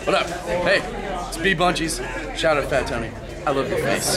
What up? Hey, it's Beatbunchies. Shout out Fat Tony. I love your face.